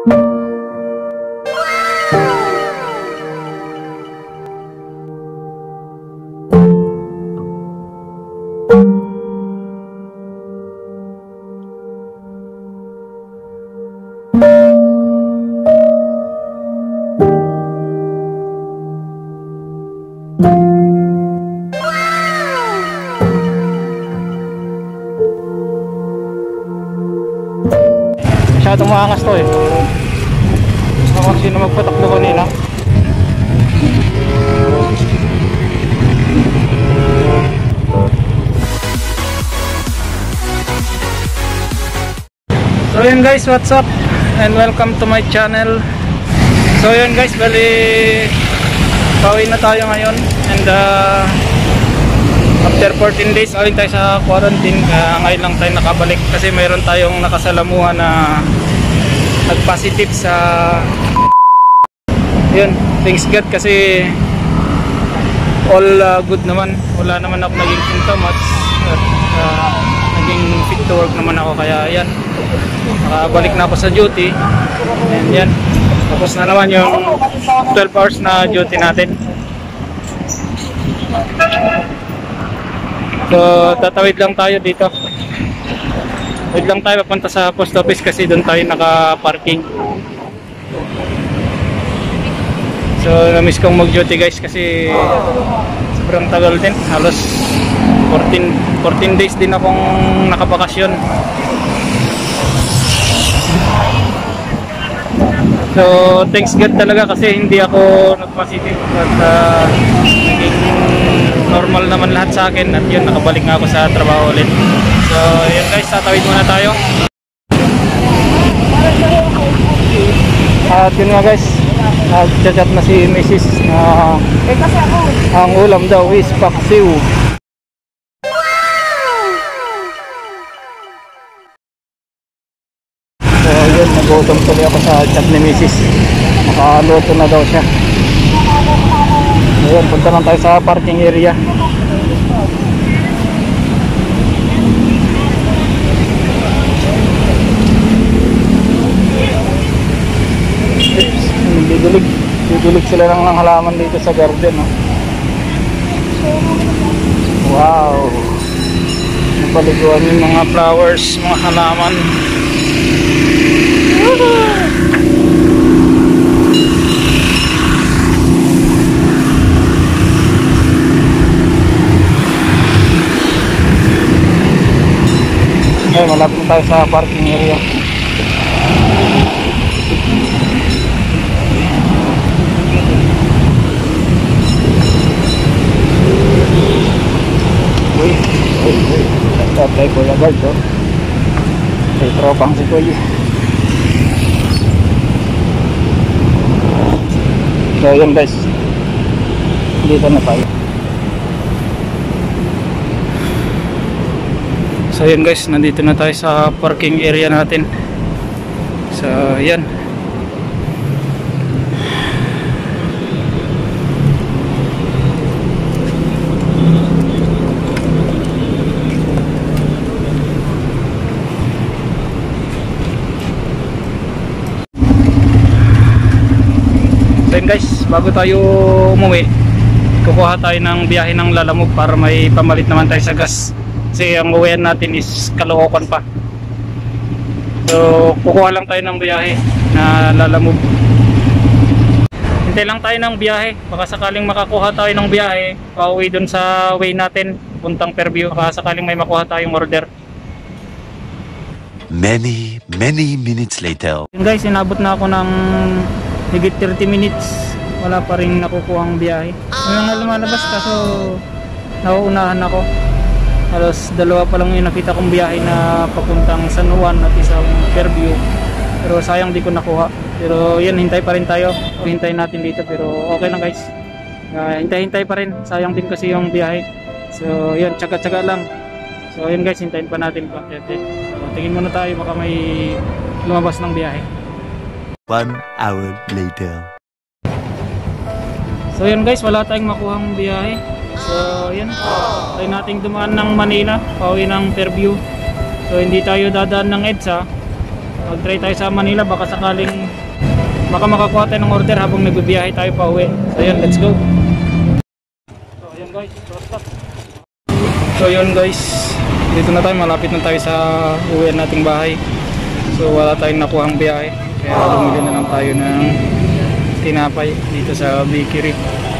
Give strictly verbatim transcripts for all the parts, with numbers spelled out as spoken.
Masyadong maangas to eh. Gusto ko sino magpatakbo kanina. So yun guys, what's up and welcome to my channel. So yun guys, bali pauwi na tayo ngayon. And uh, after fourteen days ulit tayo sa quarantine. Kaya ngayon lang tayo nakabalik kasi mayroon tayong nakasalamuhan na nag-positive sa yun, thanks God kasi all uh, good naman. Wala naman ako naging symptoms at uh, naging fit to work naman ako. Kaya yan, nakabalik na ako sa duty. And yan, tapos na naman yung twelve hours na duty natin. So tatawid lang tayo dito. Wait lang tayo papunta sa post office kasi doon tayo naka-parking. So na-miss kong mag-duty guys kasi sobrang tagal din. Halos fourteen days din akong nakabakasyon. So thanks God talaga kasi hindi ako nag-positive at uh, naging normal naman lahat sa akin. At yun, nakabalik nga ako sa trabaho ulit. So yun guys, tatawid muna tayo. At yun nga guys, nag-chat na si Missus na ang ulam daw is paksiw. So yun, nagutom tuloy ako sa chat ni Missus. Nakaluto na daw siya. So yun, punta lang tayo sa parking area. Didulig, didulig sila lang ng halaman dito sa garden, no? Wow, napaliguan yung mga flowers, mga halaman. Okay, malapit tayo sa parking area. Apply ko yung guard, oh. May tropang si Kuya. So yun guys, dito na tayo. So yun guys, nandito na tayo sa parking area natin. So yan. Then guys, bago tayo umuwi, kukuha tayo ng biyahe ng Lalamove para may pamalit naman tayo sa gas. Kasi ang uwian natin is Caloocan pa. So kukuha lang tayo ng biyahe na Lalamove. Hintay lang tayo ng biyahe. Baka sakaling makakuha tayo ng biyahe pauwi dun sa way natin puntang Fairview. Baka sakaling may makuha tayong order. Many, many minutes later. Yun guys, inabot na ako ng higit thirty minutes, wala pa rin nakukuhang biyahe. May mga lumalabas kaso nauunahan ako. Halos dalawa pa lang yung nakita kong biyahe na papuntang San Juan at isang Fairview. Pero sayang di ko nakuha. Pero yan, hintay pa rin tayo. Hintayin natin dito pero okay lang guys. Uh, hintay-hintay pa rin. Sayang din kasi yung biyahe. So yan, tsaga-tsaga lang. So yan guys, hintayin pa natin pa. So, tingin muna tayo baka may lumabas ng biyahe. One hour later. So yun guys, wala tayong makuhang biyahe. So yan, tayo nating dumaan ng Manila, pauwi ng Fairview. So hindi tayo dadaan ng EDSA. mag-try tayo sa Manila, baka sakaling baka makakuha tayo ng order habang nagbibiyahe tayo pa uwi. So yun, let's go. So yun guys, stop. So yun guys, dito na tayo, malapit na tayo sa uwi nating bahay. So wala tayong nakuhang biyahe, kaya bumili na lang tayo ng tinapay dito sa bakery.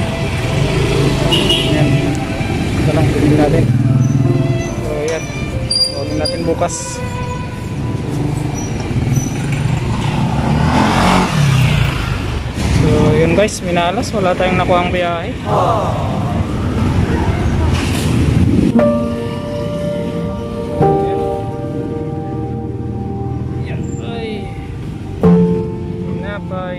Yan, ito lang, bumili natin. So yan, bumili natin bukas. So yun guys, minalas, wala tayong nakuhang biyahe. Yan ay tinapay.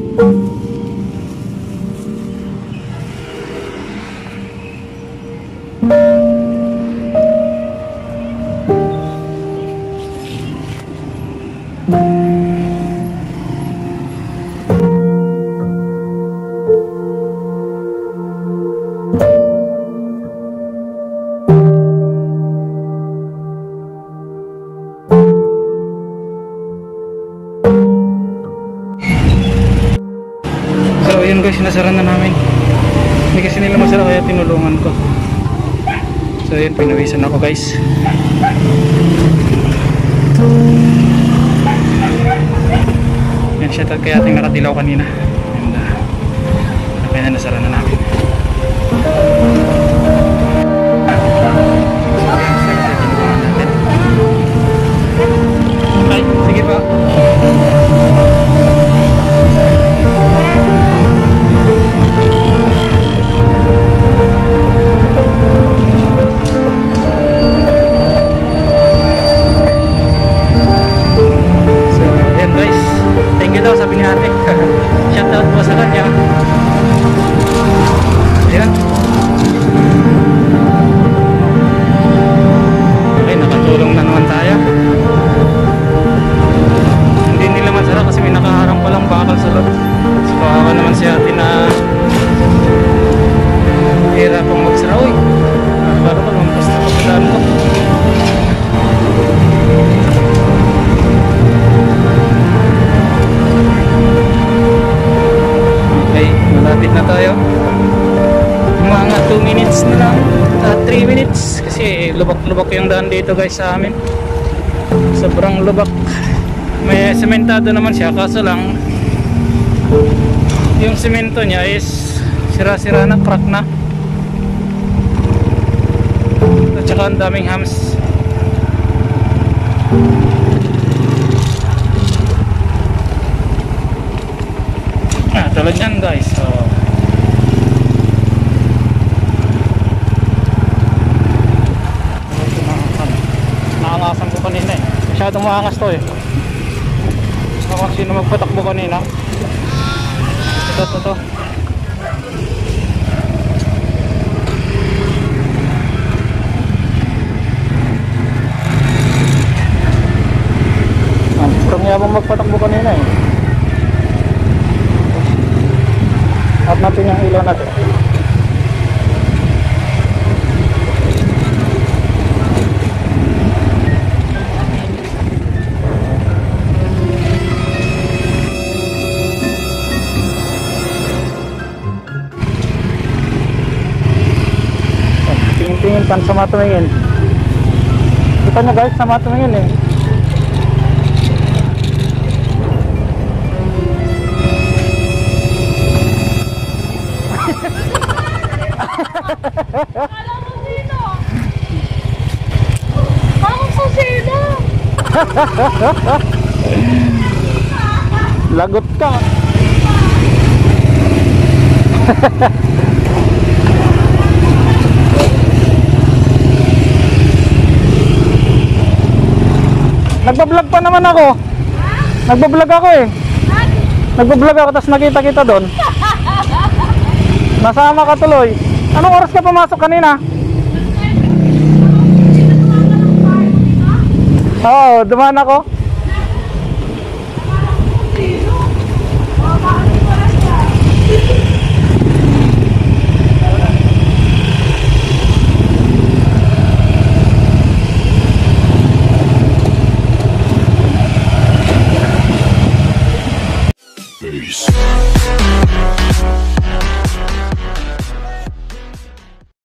So yun guys, nasara na namin. Hindi kasi nila masara kaya tinulungan ko. So yun, pinawisan ako guys. Yan siya, kaya ating nakatilaw kanina. And uh, kaya na nasara na namin. Okay, sige pa. Sabi ni ate, shoutout po sa kanya. Ayan. Okay, nakatulong na naman tayo. Hindi nila masara kasi may nakaharang palang bakal sa loob. So kawawa naman si ate na hirap pang magsara. Uy, para pa lumampas na pagkadaan ko. Malapit na tayo. Mga two minutes na lang, uh, three minutes kasi lubak-lubak yung daan dito guys sa amin. Sobrang lubak. May sementado naman siya, kaso lang yung semento niya is sira-sira na, crack na. At saka ang daming hams. Ah, tulad yan guys. So, naangasan ko kanina eh. Masyadong maangas to eh. So, kung sino magpatakbo kanina. Ito, ito, ito. Ah, parang yabang magpatakbo kanina eh. At natin yung ilaw natin. Tingin-tingin pan sama tumingin. Kita nyo guys, sama tumingin eh. Kala mo sino? Parang susino. Lagot ka. Nagbablog pa naman ako. Nagbablog ako eh. Nagbablog ako tapos nakita kita doon. Nasama ka tuloy. Anong oras ka pumasok kanina? Oo, dumaan ako. face.